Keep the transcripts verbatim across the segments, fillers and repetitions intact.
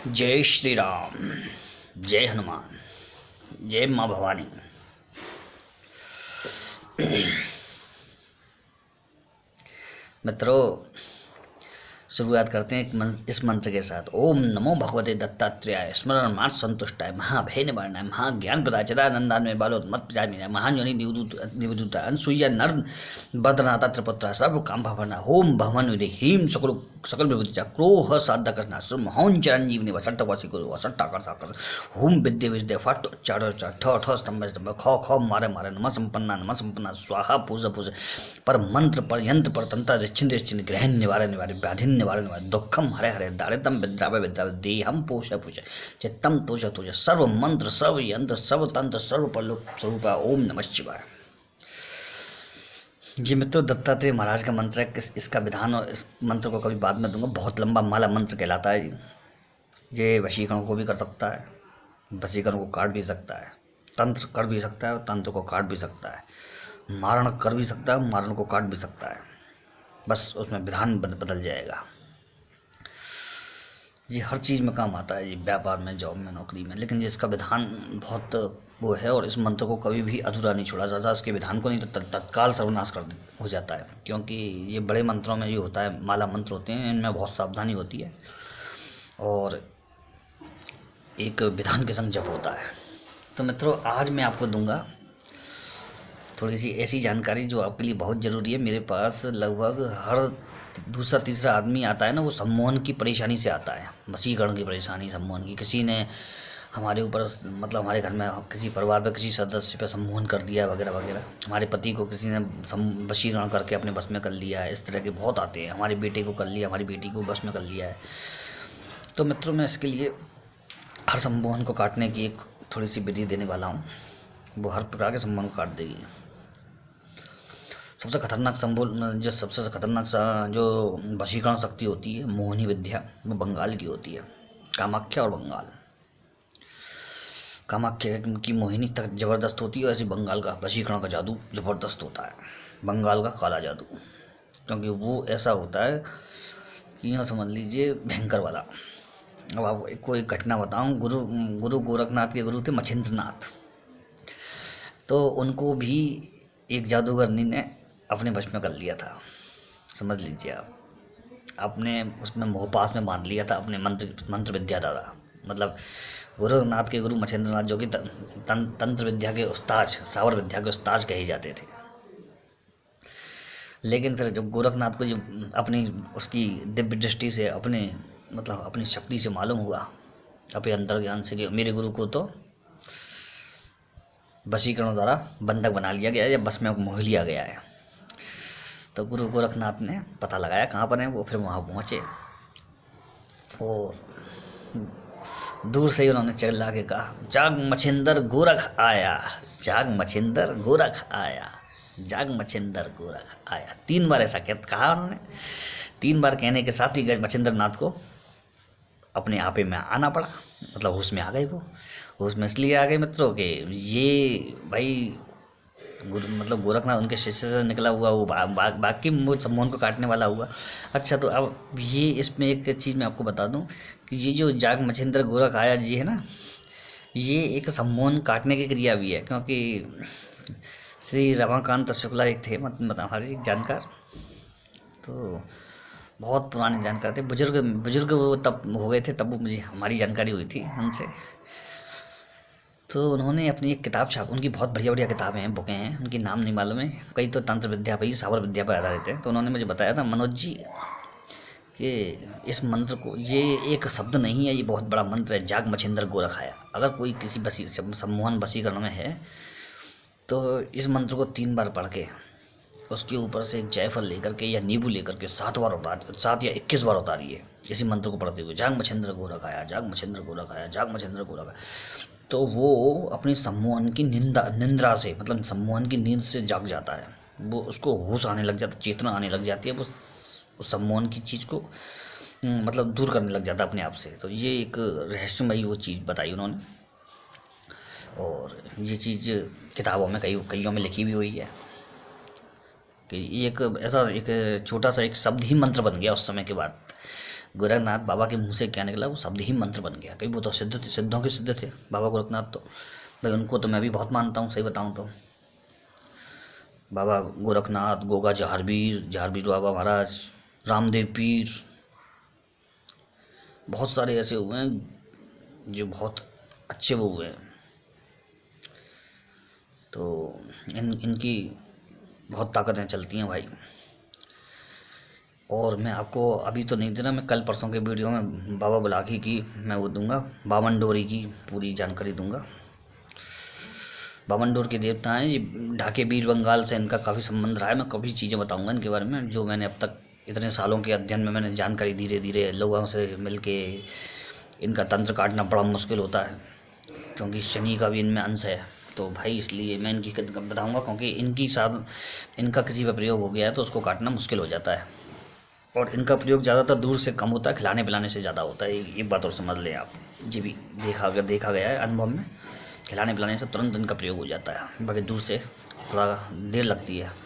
जय श्री राम, जय हनुमान, जय माँ भवानी। मित्रों, शुरुआत करते हैं एक मंत्र, इस मंत्र के साथ। ओम नमो भगवते दत्तात्रेयाय स्मरण मार्ग संतुष्टाय महाभय निवारणाय महाज्ञान प्रदाय चिदानंदान्वय बालोत्मत पिजामिनाय महायोनि निवृत्ताय अनसूया नर वर्धनाता त्रिपुत्रा सर्व काम भवना ओम भवन विदे हीम सकल सकल विभूति क्रोह साध्य करना श्रम मौन चिरंजीवनी वसट्ट वासी गुरु वसट्टा कर साकर होम विद्या विद्या फट चार चार ठ ठ स्तंभ स्तंभ ख ख मारे मारे नम संपन्ना नम संपन्ना स्वाहा पूज पूज पर मंत्र पर यंत्र पर तंत्र छिंद छिंद ग्रहण निवारण निवारे व्याधि निवारण निवारे दुखम हरे हरे दारितम विद्रावे विद्रावे देहम पोष पूष चित्तम तुज तुज सर्व मंत्र सर्व यंत्र सर्व तंत्र सर्व पल्लु स्वरूप ओम नमः शिवाय। ये मित्रों दत्तात्रेय महाराज का मंत्र है। किस इसका विधान और इस मंत्र को कभी बाद में दूंगा। बहुत लंबा माला मंत्र कहलाता है। ये वशीकरण को भी कर सकता है, वशीकरण को काट भी सकता है, तंत्र कर भी सकता है और तंत्र को काट भी सकता है, मारण कर भी सकता है, मारण को काट भी सकता है। बस उसमें विधान बदल जाएगा। ये हर चीज़ में काम आता है, ये व्यापार में, जॉब में, नौकरी में। लेकिन ये इसका विधान बहुत वो है और इस मंत्र को कभी भी अधूरा नहीं छोड़ा जाता। इसके विधान को नहीं तो तत्काल सर्वनाश कर हो जाता है। क्योंकि ये बड़े मंत्रों में ये होता है, माला मंत्र होते हैं, इनमें बहुत सावधानी होती है और एक विधान के संग जप होता है। तो मित्रों, आज मैं आपको दूंगा थोड़ी सी ऐसी जानकारी जो आपके लिए बहुत ज़रूरी है। मेरे पास लगभग हर दूसरा तीसरा आदमी आता है ना, वो सम्मोहन की परेशानी से आता है, वशीकरण की परेशानी, सम्मोहन की। किसी ने हमारे ऊपर, मतलब हमारे घर में किसी परिवार पे किसी सदस्य पे सम्मोहन कर दिया वगैरह वगैरह। हमारे पति को किसी ने वशीकरण करके अपने बस में कर लिया है। इस तरह के बहुत आते हैं। हमारे बेटे को कर लिया, हमारी बेटी को बस में कर लिया है। तो मित्रों, मैं इसके लिए हर सम्मोहन को काटने की एक थोड़ी सी विधि देने वाला हूँ। वो हर प्रकार के सम्मोहन को काट देगी। सबसे खतरनाक सम्मोहन, जो सबसे खतरनाक जो वशीकरण शक्ति होती है, मोहिनी विद्या, वो बंगाल की होती है। कामाख्या और बंगाल। कामाख्या की मोहिनी तक ज़बरदस्त होती है, ऐसे बंगाल का वशीकरण का जादू ज़बरदस्त होता है। बंगाल का काला जादू, क्योंकि वो ऐसा होता है कि यूँ समझ लीजिए भयंकर वाला। अब आपको एक घटना बताऊं। गुरु गुरु गोरखनाथ के गुरु थे मच्छिंद्र नाथ। तो उनको भी एक जादूगरनी ने अपने वश में कर लिया था। समझ लीजिए आप, अपने उसमें मोहपास में बांध लिया था अपने मंत्र मंत्र विद्या द्वारा। मतलब गोरखनाथ के गुरु मच्छिंद्र नाथ, जो कि तंत्र विद्या के उस्ताद, सावर विद्या के उस्ताद कहे जाते थे। लेकिन फिर जब गोरखनाथ को जब अपनी उसकी दिव्य दृष्टि से, अपने मतलब अपनी शक्ति से मालूम हुआ, अपने अंतर ज्ञान से, कि मेरे गुरु को तो वशीकरण द्वारा बंधक बना लिया गया है या बस में मोह लिया गया है, तो गुरु गोरखनाथ ने पता लगाया कहाँ पर है वो। फिर वहाँ पहुँचे और दूर से ही उन्होंने चिल्ला के कहा, जाग मच्छिंदर गोरख आया, जाग मच्छिंदर गोरख आया, जाग मच्छिंदर गोरख आया। तीन बार ऐसा कहा उन्होंने। तीन बार कहने के साथ ही मच्छिंद्र नाथ को अपने आपे में आना पड़ा। मतलब होश में आ गए वो। होश में इसलिए आ गए मित्रों कि ये भाई गुरु मतलब गोरखनाथ उनके शिष्य से निकला हुआ वो बा, बा, बाकी वो सम्मोहन को काटने वाला हुआ। अच्छा, तो अब ये इसमें एक चीज़ मैं आपको बता दूं कि ये जो जाग मच्छिंद्र गोरख आया जी है ना, ये एक सम्मोहन काटने की क्रिया भी है। क्योंकि श्री रमाकांत शुक्ला एक थे, मतलब हमारे जानकार, तो बहुत पुराने जानकार थे, बुजुर्ग बुजुर्ग वो तब हो गए थे, तब वो मुझे हमारी जानकारी हुई थी उनसे। तो उन्होंने अपनी एक किताब छाप, उनकी बहुत बढ़िया बढ़िया किताबें हैं, बुकें हैं, उनकी नाम नहीं मालूम है, कई तो तंत्र विद्या पर, सावर विद्या पर आधारित है। तो उन्होंने मुझे बताया था, मनोज जी, कि इस मंत्र को, ये एक शब्द नहीं है, ये बहुत बड़ा मंत्र है, जाग मच्छिंदर गोरख आया। अगर कोई किसी बसी सम्मोहन वशीकरण में है तो इस मंत्र को तीन बार पढ़ के उसके ऊपर से एक जायफल लेकर के या नींबू लेकर के सात बार उतार सात या इक्कीस बार उतारिए इसी मंत्र को पढ़ते हुए। जाग मच्छिंद्र गोरख आया, जाग मच्छिंद्र गोरख आया, जाग मच्छिंद्र गोरख आया। तो वो अपनी सम्मोहन की निंदा निंद्रा से, मतलब सम्मोहन की नींद से जाग जाता है। वो उसको होश आने लग जाता है, चेतना आने लग जाती है। वो उस सम्मोहन की चीज़ को मतलब दूर करने लग जाता है अपने आप से। तो ये एक रहस्यमयी वो चीज़ बताई उन्होंने, और ये चीज़ किताबों में कई कईयों में लिखी भी हुई है कि एक ऐसा एक छोटा सा एक शब्द ही मंत्र बन गया उस समय के बाद। गोरखनाथ बाबा के मुंह से क्या निकला वो शब्द ही मंत्र बन गया, कहीं वो तो सिद्ध थे, सिद्धों के सिद्ध थे बाबा गोरखनाथ। तो भाई उनको तो मैं भी बहुत मानता हूँ, सही बताऊँ तो। बाबा गोरखनाथ, गोगा जहारवीर, जहारवीर बाबा महाराज, रामदेव पीर, बहुत सारे ऐसे हुए हैं जो बहुत अच्छे वो हुए हैं। तो इन इनकी बहुत ताकतें चलती हैं भाई। और मैं आपको अभी तो नहीं दे रहा, मैं कल परसों के वीडियो में बाबा बुलाकी की मैं वो दूंगा, बावन डोरी की पूरी जानकारी दूंगा। बावन डोर के देवता हैं ये, ढाके वीर बंगाल से इनका काफ़ी संबंध रहा है। मैं काफ़ी चीज़ें बताऊंगा इनके बारे में जो मैंने अब तक इतने सालों के अध्ययन में मैंने जानकारी धीरे धीरे लोगों से मिल के। इनका तंत्र काटना बड़ा मुश्किल होता है क्योंकि शनि का भी इनमें अंश है, तो भाई इसलिए मैं इनकी बताऊंगा, क्योंकि इनकी साथ इनका किसी पर प्रयोग हो गया है तो उसको काटना मुश्किल हो जाता है। और इनका प्रयोग ज़्यादातर दूर से कम होता है, खिलाने पिलाने से ज़्यादा होता है। ये बात और समझ लें आप, जी भी देखा देखा गया है अनुभव में, खिलाने पिलाने से तुरंत इनका प्रयोग हो जाता है, बाकी दूर से थोड़ा देर लगती है।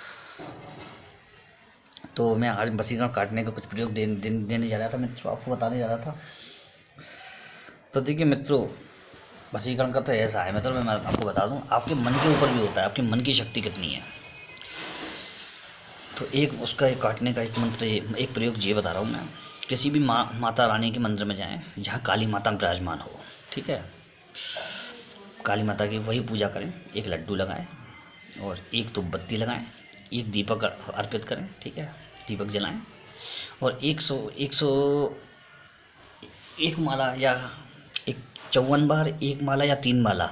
तो मैं आज वशीकरण काटने का कुछ प्रयोग दे, दे, देने जा रहा था मित्रों, आपको बताने जा रहा था। तो देखिए मित्रों, वशीकरण का तो ऐसा है मित्रों, मैं आपको बता दूं, आपके मन के ऊपर भी होता है, आपके मन की शक्ति कितनी है। तो एक उसका एक काटने का एक मंत्र, एक प्रयोग ये बता रहा हूँ मैं। किसी भी माँ माता रानी के मंदिर में जाएं जहाँ काली माता विराजमान हो, ठीक है, काली माता की वही पूजा करें। एक लड्डू लगाएं और एक धूप बत्ती लगाएं, एक दीपक अर्पित करें, ठीक है, दीपक जलाएं। और एक सौ एक सौ एक माला या एक चौवन बार एक माला या तीन माला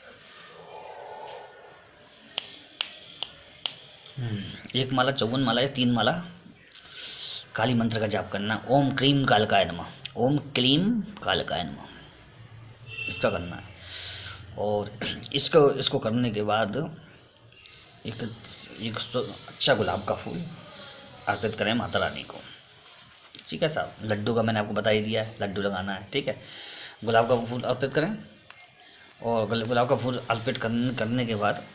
एक माला चौवन माला या तीन माला काली मंत्र का जाप करना। ओम क्रीम कालकाय नमः, ओम क्लीम कालकाय नमः, इसका करना है। और इसको इसको करने के बाद एक एक अच्छा गुलाब का फूल अर्पित करें माता रानी को, ठीक है साहब। लड्डू का मैंने आपको बता ही दिया है, लड्डू लगाना है, ठीक है। गुलाब का फूल अर्पित करें और गुलाब का फूल अर्पित करने करने के बाद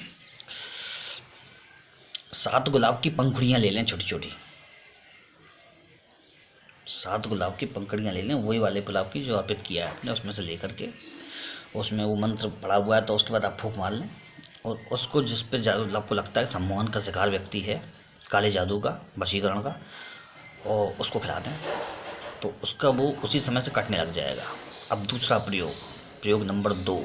सात गुलाब की पंखुड़ियाँ ले लें, छोटी छोटी सात गुलाब की पंखुड़ियाँ ले लें, वही वाले गुलाब की जो अर्पित किया है आपने, उसमें से लेकर के उसमें वो मंत्र पड़ा हुआ है, तो उसके बाद आप फूंक मार लें। और उसको जिस पे आपको लगता है सम्मोहन का शिकार व्यक्ति है, काले जादू का, वशीकरण का, और उसको खिला दें, तो उसका वो उसी समय से कटने लग जाएगा। अब दूसरा प्रयोग, प्रयोग नंबर दो,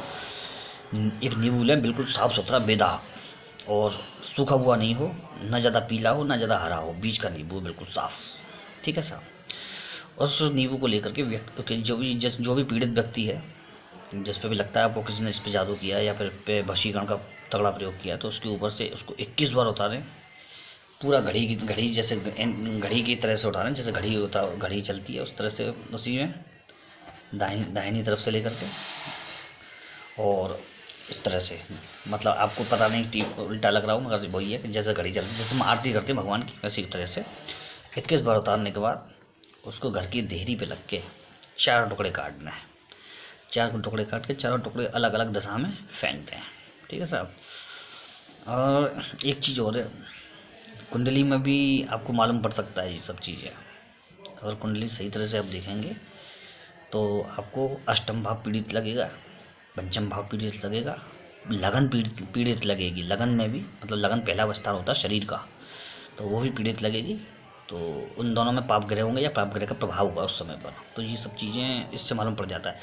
एक नींबू लें, बिल्कुल साफ़ सुथरा बेदाग, और सूखा हुआ नहीं हो, ना ज़्यादा पीला हो ना ज़्यादा हरा हो, बीच का नींबू बिल्कुल साफ़, ठीक है साहब। उस नींबू को लेकर के व्यक्ति जो भी जिस जो भी पीड़ित व्यक्ति है, जिस पे भी लगता है आपको किसी ने इस पे जादू किया है या फिर पे वशीकरण का तगड़ा प्रयोग किया, तो उसके ऊपर से उसको इक्कीस बार उतारें, पूरा घड़ी की घड़ी जैसे घड़ी की तरह से उतारें, जैसे घड़ी उतार घड़ी चलती है उस तरह से, उसी में दाहिनी दाहिनी तरफ से लेकर के, और इस तरह से, मतलब आपको पता नहीं टीप उल्टा लग रहा हो मगर वही है कि जैसे घड़ी चलती है, जैसे हम आरती करते हैं भगवान की, वैसी तरह से इक्कीस बार उतारने के बाद उसको घर की देहरी पे लग के चार टुकड़े काटना है। चार टुकड़े काट के चारों टुकड़े अलग अलग दिशा में फेंक दें, ठीक है साहब। और एक चीज़ और है, कुंडली में भी आपको मालूम पड़ सकता है ये सब चीज़ें। अगर कुंडली सही तरह से आप देखेंगे तो आपको अष्टम भाव पीड़ित लगेगा, पंचम भाव पीड़ित लगेगा, लगन पीड़ित पीड़ित लगेगी। लगन में भी, मतलब लगन पहला विस्तार होता है शरीर का, तो वो भी पीड़ित लगेगी। तो उन दोनों में पाप ग्रह होंगे या पाप ग्रह का प्रभाव होगा उस समय पर, तो ये सब चीज़ें इससे मालूम पड़ जाता है।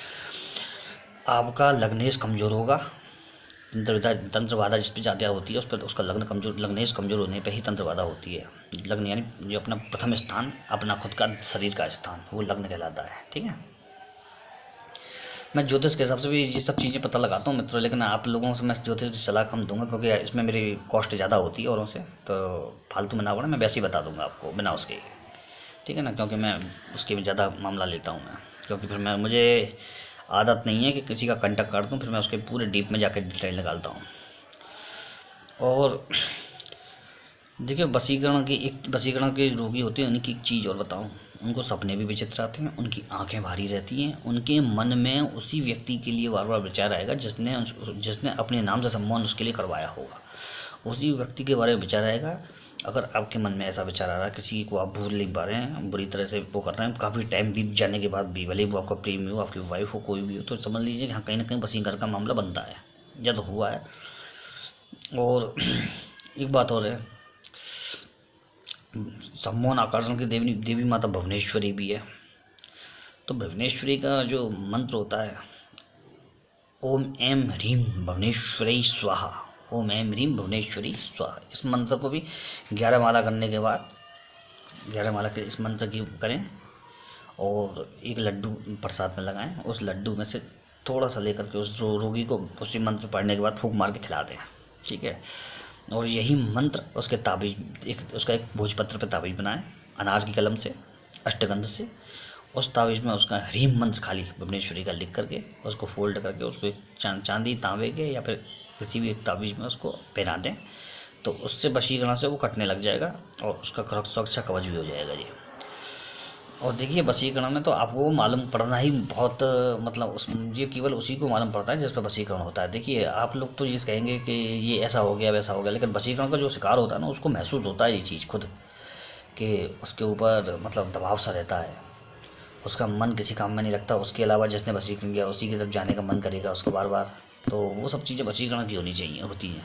आपका लग्नेश कमज़ोर होगा, तंत्र तंत्र बाधा जिस पर ज़्यादा होती है उस पर उसका लग्न कमजोर, लग्नेश कमज़ोर होने पे ही तंत्र बाधा होती है। लग्न यानी जो अपना प्रथम स्थान, अपना खुद का शरीर का स्थान, वो लग्न कहलाता है, ठीक है। मैं ज्योतिष के हिसाब से भी ये सब चीज़ें पता लगाता हूँ मित्रों, लेकिन आप लोगों से मैं ज्योतिष की सलाह कम दूंगा क्योंकि इसमें मेरी कॉस्ट ज़्यादा होती है औरों से, तो फालतू में ना पड़े, मैं वैसे ही बता दूंगा आपको बिना उसके, ठीक है ना, क्योंकि मैं उसके में ज़्यादा मामला लेता हूँ मैं, क्योंकि फिर मैं मुझे आदत नहीं है कि किसी का कंटक काट दूँ, फिर मैं उसके पूरे डीप में जाकर डिटेल निकालता हूँ। और देखिए वशीकरण की एक वशीकरण के रोगी होते हैं, उनकी एक चीज़ और बताऊँ, उनको सपने भी विचित्र आते हैं, उनकी आंखें भारी रहती हैं, उनके मन में उसी व्यक्ति के लिए बार बार विचार आएगा जिसने जिसने अपने नाम से सम्मान उसके लिए करवाया होगा, उसी व्यक्ति के बारे में विचार आएगा। अगर आपके मन में ऐसा विचार आ रहा है किसी को आप भूल नहीं पा रहे हैं, बुरी तरह से वो कर रहे हैं, काफ़ी टाइम बीत जाने के बाद भी, भले वो आपका प्रेमी हो, आपकी वाइफ हो, कोई भी हो, तो समझ लीजिए कि हाँ कहीं ना कहीं वशीकरण का मामला बनता है या तो हुआ है। और एक बात और है, सम्मोहन आकर्षण की देवी देवी माता भुवनेश्वरी भी है। तो भुवनेश्वरी का जो मंत्र होता है, ओम एम ह्रीम भुवनेश्वरी स्वाहा, ओम एम ह्रीम भुवनेश्वरी स्वाहा, इस मंत्र को भी ग्यारह माला करने के बाद, ग्यारह माला के इस मंत्र की करें और एक लड्डू प्रसाद में लगाएं, उस लड्डू में से थोड़ा सा लेकर के उस रो, रोगी को उसी मंत्र पढ़ने के बाद फूंक मार के खिला दें, ठीक है। और यही मंत्र उसके ताबीज, एक उसका एक भोजपत्र पे ताबीज बनाएं अनार की कलम से, अष्टगंध से, उस ताबीज़ में उसका ह्रीम मंत्र खाली भुवनेश्वरी का लिख करके उसको फोल्ड करके उसको एक चांदी तांबे के या फिर किसी भी एक ताबीज़ में उसको पहना दें, तो उससे वशीकरण से वो कटने लग जाएगा और उसका सुरक्षा कवच भी हो जाएगा जी। और देखिए वशीकरण में तो आपको मालूम पड़ना ही बहुत, मतलब उस ये केवल उसी को मालूम पड़ता है जिस पर वशीकरण होता है। देखिए आप लोग तो ये कहेंगे कि ये ऐसा हो गया वैसा हो गया, लेकिन वशीकरण का जो शिकार होता है ना उसको महसूस होता है ये चीज़ खुद, कि उसके ऊपर मतलब दबाव सा रहता है, उसका मन किसी काम में नहीं लगता, उसके अलावा जिसने वशीकरण किया उसी की तरफ जाने का मन करेगा उसको बार बार। तो वो सब चीज़ें वशीकरण की होनी चाहिए, होती हैं।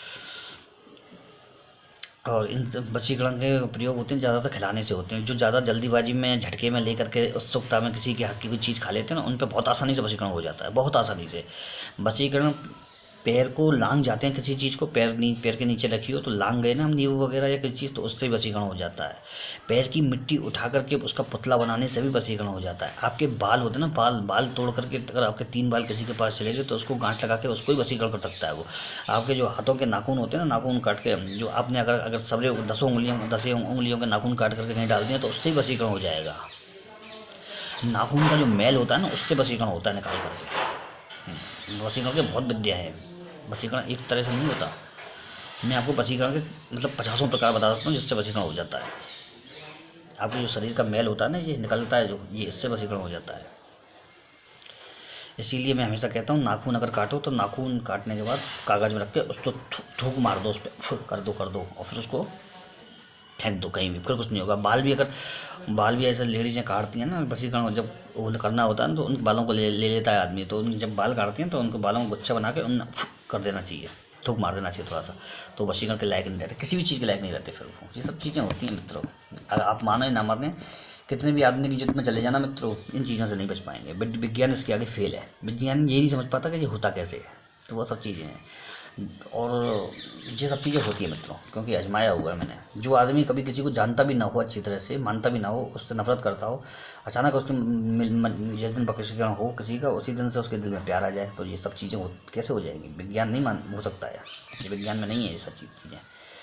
और इन वशीकरण के प्रयोग होते हैं ज़्यादातर खिलाने से होते हैं। जो ज़्यादा जल्दीबाजी में झटके में लेकर के उत्सुकता में किसी के हाथ की कोई चीज़ खा लेते हैं ना, उन पर बहुत आसानी से वशीकरण हो जाता है, बहुत आसानी से। वशीकरण पैर को लांग जाते हैं, किसी चीज़ को पैर नी पैर के नीचे रखी हो तो लांग गए ना हम नींबू वगैरह या किसी चीज़, तो उससे वशीकरण हो जाता है। पैर की मिट्टी उठा करके उसका पुतला बनाने से भी वशीकरण हो जाता है। आपके बाल होते हैं ना, बाल बाल तोड़ करके अगर आपके तीन बाल किसी के पास चले गए तो उसको गांठ लगा के उसको ही वशीकरण कर सकता है वो। आपके जो हाथों के नाखून होते हैं ना, नाखून काट के जो आपने अगर अगर सबरे दसों उंगलियों दसों उंगलियों के नाखून काट करके कहीं डाल दिए तो उससे ही वशीकरण हो जाएगा। नाखून का जो मैल होता है ना उससे वशीकरण होता है निकाल करके। वशीकरण के बहुत विद्या है, वशीकरण एक तरह से नहीं होता। मैं आपको वशीकरण के मतलब पचासों प्रकार बता सकता हूँ जिससे वशीकरण हो जाता है। आपके जो शरीर का मैल होता है ना, ये निकलता है जो, ये इससे वशीकरण हो जाता है। इसीलिए मैं हमेशा कहता हूँ नाखून अगर काटो तो नाखून काटने के बाद कागज़ में रख के उसको थूक मार दो, उस पर कर दो कर दो और फिर उसको फेंक दो कहीं भी, फिर कुछ नहीं होगा। बाल भी अगर बाल भी ऐसे लेडीज़ें काटती हैं ना वशीकरण, जब वो करना होता है ना तो उन बालों को ले ले लेता है आदमी, तो उन जब बाल काटती हैं तो उनको बालों को गुच्छा बना के उन कर देना चाहिए, थूक मार देना चाहिए थोड़ा सा, तो वशीकरण के लायक नहीं रहते, किसी भी चीज़ के लायक नहीं रहते फिर वो। ये सब चीज़ें होती हैं मित्रों, अगर आप माने ना माने, कितने भी आदमी की जिद में चले जाना मित्रों, इन चीज़ों से नहीं बच पाएंगे। विज्ञान इसके आगे फेल है, विज्ञान ये नहीं समझ पाता कि ये होता कैसे है, तो वो सब चीज़ें हैं। और ये सब चीज़ें होती है मित्रों, क्योंकि आजमाया हुआ है मैंने। जो आदमी कभी किसी को जानता भी ना हो, अच्छी तरह से मानता भी ना हो, उससे नफरत करता हो, अचानक उसके जिस दिन वशीकरण हो किसी का, उसी दिन से उसके दिल में प्यार आ जाए, तो ये सब चीज़ें हो कैसे हो जाएंगी? विज्ञान नहीं मान हो सकता है, ये विज्ञान में नहीं है ये सब चीज़ें।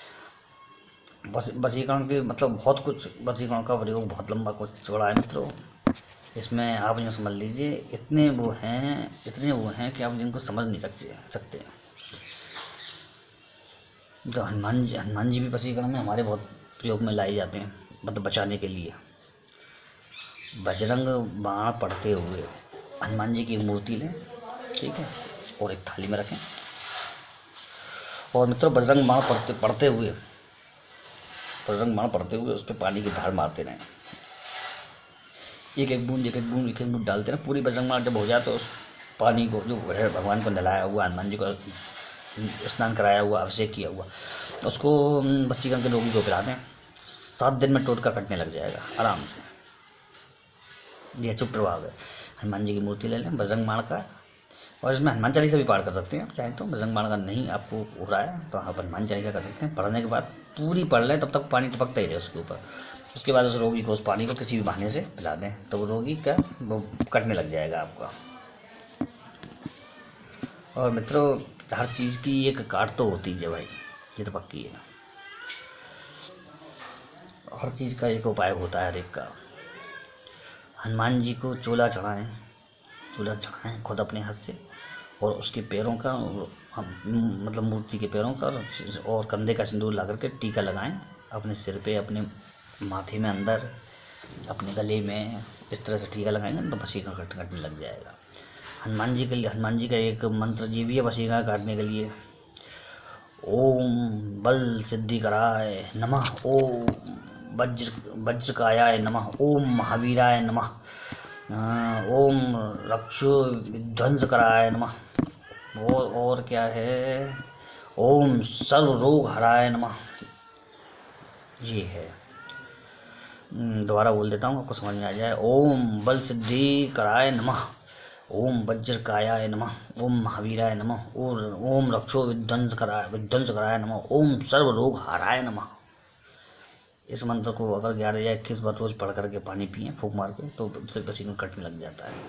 बस वशीकरण के मतलब बहुत कुछ, वशीकरण का प्रयोग बहुत लंबा कुछ चौड़ा है मित्रों। इसमें आप यूँ समझ लीजिए इतने वो हैं इतने वो हैं कि आप जिनको समझ नहीं सकते सकते तो हनुमान जी हनुमान जी भी वशीकरण में हमारे बहुत प्रयोग में लाए जाते हैं, मतलब बचाने के लिए। बजरंग बाण पढ़ते हुए हनुमान जी की मूर्ति लें, ठीक है, और एक थाली में रखें, और मित्रों बजरंग बाण पढ़ते पढ़ते हुए बजरंग बाण पढ़ते हुए उस पर पानी की धार मारते रहें, एक एक बूंद एक एक बूंद एक एक बूंद डालते रहें। पूरी बजरंग बाण जब हो जाए तो उस पानी को, जो है भगवान को नहलाया हुआ, हनुमान जी को स्नान कराया हुआ, अभिषेक किया हुआ, उसको वशीकरण के रोगी को पिला दें। सात दिन में टोटका कटने लग जाएगा आराम से। यह अचूक प्रभाव है। हनुमान जी की मूर्ति ले लें बजरंग बाण का, और इसमें हनुमान चालीसा भी पाठ कर सकते हैं आप चाहें तो। बजरंग बाण का नहीं आपको हो रहा है तो आप हनुमान चालीसा कर सकते हैं। पढ़ने के बाद पूरी पढ़ लें, तब तक पानी टपकता ही रहे उसके ऊपर। उसके बाद उस रोगी को उस पानी को किसी भी बहाने से पिला दें, तो वो रोगी का वो कटने लग जाएगा आपका। और मित्रों हर चीज़ की एक काट तो होती है भाई, ये तो पक्की है। हर चीज़ का एक उपाय होता है हर एक का। हनुमान जी को चोला चढ़ाएं, चोला चढ़ाएं खुद अपने हाथ से, और उसके पैरों का मतलब मूर्ति के पैरों का और कंधे का सिंदूर ला करके टीका लगाएं अपने सिर पे, अपने माथे में अंदर, अपने गले में, इस तरह से टीका लगाएंगे तो वशीकरण कटने लग जाएगा। हनुमान जी के लिए हनुमान जी का एक मंत्र जी भी है वशीकरण काटने के लिए, ओम बल सिद्धिकराय नमः, ओम वज्र वज्रकायाय नमः, ओम महावीराय नमः, ओम रक्षो विध्वंसकराय नमः। और और क्या है, ओम सर्व रोग हराय नमः। ये है, दोबारा बोल देता हूँ आपको समझ में आ जाए। ओम बल सिद्धि कराय नमः, ओम वज्रकायाय नमः, ओम महावीराय नमः, और ओम रक्षो विध्वंस कराय विध्वंस कराय नमः, ओम सर्व रोग हराय नमः। इस मंत्र को अगर ग्यारह या इक्कीस बार रोज पढ़ करके पानी पिए फूंक मार के, तो उससे पसीना कटने लग जाता है।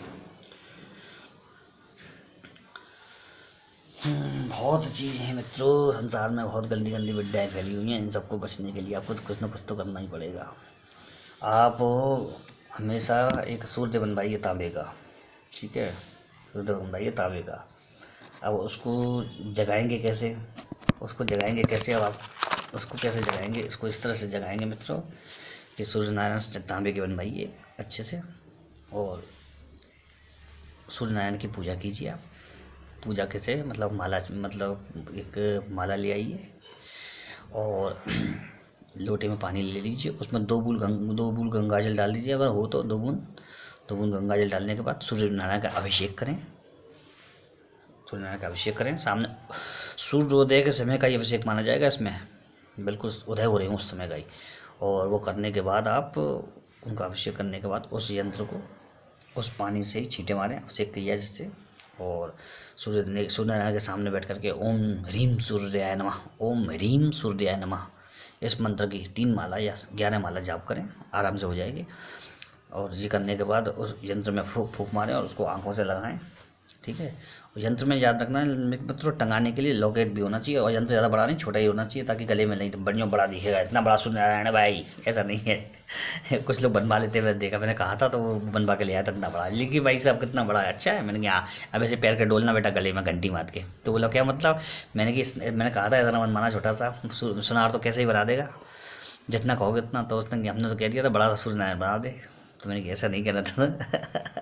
बहुत चीज़ें हैं मित्रों, संसार में बहुत गंदी गंदी विद्याएँ फैली हुई हैं। इन सबको बचने के लिए आपको कुछ ना कुछ तो करना ही पड़ेगा। आप हमेशा एक सूर्य बनवाइए तांबे का, ठीक है, सूर्य बनवाइए तांबे का। अब उसको जगाएंगे कैसे, उसको जगाएंगे कैसे अब आप उसको कैसे जगाएंगे, इसको इस तरह से जगाएंगे मित्रों कि सूर्य नारायण तांबे के बनवाइए अच्छे से, और सूर्य नारायण की पूजा कीजिए। आप पूजा कैसे, मतलब माला, मतलब एक माला ले आइए और लोटे में पानी ले लीजिए, उसमें दो बूंद गंग दो बूंद गंगा जल डाल दीजिए, अगर हो तो दो बूंद दो बूंद गंगा जल डालने के बाद सूर्य नारायण का अभिषेक करें। सूर्य नारायण का अभिषेक करें, सामने सूर्योदय के समय का ही अभिषेक माना जाएगा इसमें, बिल्कुल उदय हो रहे हैं उस समय का ही। और वो करने के बाद आप उनका अभिषेक करने के बाद उस यंत्र को उस पानी से ही छींटे मारें, अभिषेक किया जिससे, और सूर्य सूर्य नारायण के सामने बैठ करके ओम ह्रीम सूर्याय नमः, ओम ह्रीम सूर्याय नमः, इस मंत्र की तीन माला या ग्यारह माला जाप करें, आराम से हो जाएगी। और ये करने के बाद उस यंत्र में फूंक फूंक मारें और उसको आंखों से लगाएं, ठीक है। और यंत्र में याद रखना है मित्रों, टंगाने के लिए लॉकेट भी होना चाहिए, और यंत्र ज़्यादा बड़ा नहीं, छोटा ही होना चाहिए, ताकि गले में नहीं तो बढ़िया बड़ा दिखेगा, इतना बड़ा सूर्य नारायण है भाई, ऐसा नहीं है। कुछ लोग बनवा लेते हुए देखा, मैंने कहा था तो वो बनवा के ले आया था इतना बड़ा, लेकिन भाई साहब कितना बड़ा है, अच्छा है। मैंने कहा अब ऐसे पैर के डोलना बेटा गले में घंटी मार के, तो बोला क्या मतलब, मैंने कि मैंने कहा था ऐसा ना बनवाना छोटा सा, सुनार तो कैसे ही बना देगा, जितना कहोगे उतना। तो उसने हमने तो कह दिया था बड़ा सा सूर्य नारायण बना दे, तो मैंने ऐसा नहीं कहना था।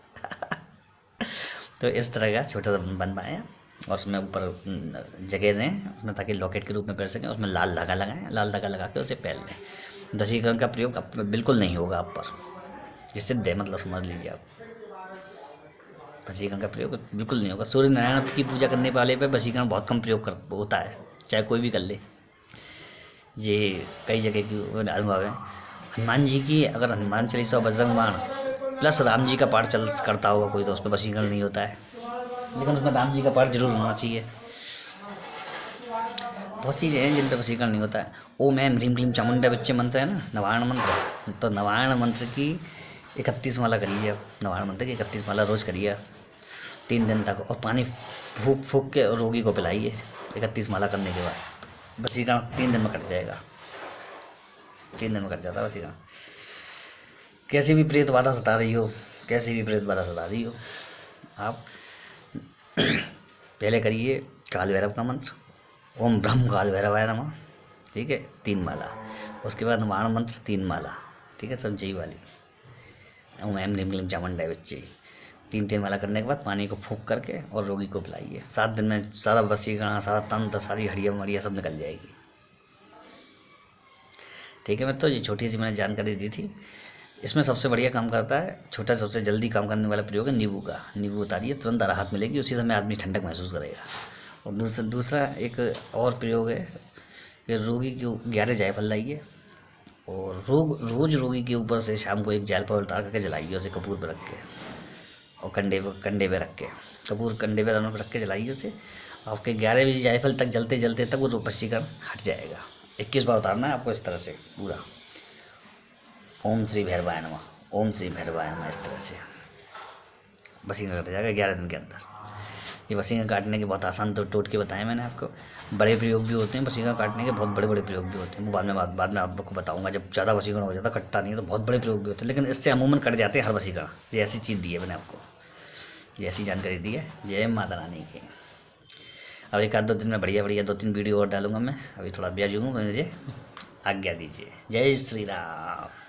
तो इस तरह का छोटा सा बनवाया और उसमें ऊपर जगह दें उसमें, ताकि लॉकेट के रूप में पहन सकें। उसमें लाल धागा लगाएं, लाल धागा लगा के उसे पहन लें। वशीकरण का प्रयोग आप बिल्कुल नहीं होगा आप पर, ये सिद्ध है, मतलब समझ लीजिए आप, वशीकरण का प्रयोग बिल्कुल नहीं होगा। सूर्य नारायण की पूजा करने वाले पे वशीकरण बहुत कम प्रयोग कर होता है, चाहे कोई भी कर ले, ये कई जगह की अनुभव है। हनुमान जी की, अगर हनुमान चालीसा बजरंग बाण प्लस राम जी का पाठ चल करता होगा कोई, तो उस पर वशीकरण नहीं होता है, लेकिन उसमें राम जी का पाठ जरूर होना चाहिए। बहुत चीज़ें हैं जिन पर वशीकरण नहीं होता है। ओम ऐम ह्रीम क्लीम चामुंडा बच्चे मंत्र है ना, नवायण मंत्र, तो नवायण मंत्र की इकतीस माला करिए आप, नवायण मंत्र की इकतीस माला रोज़ करिए तीन दिन तक, और पानी फूक फूक के रोगी को पिलाइए इकतीस माला करने के बाद। वशीकरण तीन दिन में कट जाएगा, तीन दिन में कट जाता है वशीकरण। कैसी भी प्रेत बाधा सता रही हो, कैसी भी प्रेत बाधा सता रही हो, आप पहले करिए काल भैरव का मंत्र, ओम ब्रह्म काल भैरवाय नमः, ठीक है, तीन माला। उसके बाद नवायण मंत्र तीन माला, ठीक है, संचयी वाली, ओम ऐम ह्रीम क्लीम चामुंडाय बच्चे, तीन तीन माला करने के बाद पानी को फूंक करके और रोगी को पिलाइए। सात दिन में सारा वशीकरण, सारा तंत्र, सारी हड्डियाँ मड़िया सब निकल जाएगी, ठीक है मित्रों। ये छोटी सी मैंने जानकारी दी थी। इसमें सबसे बढ़िया काम करता है, छोटा सबसे जल्दी काम करने वाला प्रयोग है नींबू का। नींबू उतारिए, तुरंत राहत मिलेगी, उसी समय आदमी ठंडक महसूस करेगा। और दूसरा दूसरा एक और प्रयोग है कि रोगी की ग्यारह जायफल लाइए और रोग रोज रोगी के ऊपर से शाम को एक जायफल उतार करके जलाइए, उसे कपूर पर रख के, और कंडे कंडे पे रख के, कपूर कंडे पे दोनों पर रख के जलाइए उसे। आपके ग्यारह बजे जायफल तक जलते जलते तक वो वशीकरण हट जाएगा। इक्कीस बार उतारना है आपको इस तरह से पूरा। ओम श्री भैरवाय नमः, ओम श्री भैरवाय नमः, इस तरह से वशीकरण कट जाएगा ग्यारह दिन के अंदर। ये वशीकरण काटने के बहुत आसान तो टोटके बताए मैंने आपको। बड़े प्रयोग भी होते हैं वशीकरण काटने के, बहुत बड़े बड़े प्रयोग भी होते हैं, बाद में बाद में आपको बताऊंगा। जब ज़्यादा वशीकरण हो जाता, कटता नहीं है, तो बहुत बड़े प्रयोग भी होते हैं, लेकिन इससे अमूमन कट जाते हैं हर वशीकरण। ये ऐसी चीज़ दी है मैंने आपको, ये ऐसी जानकारी दी है। जय माता रानी की। अब एक आध दो दिन में बढ़िया बढ़िया दो तीन वीडियो और डालूंगा मैं, अभी थोड़ा ब्याज हूँ, मुझे आज्ञा दीजिए। जय श्री राम।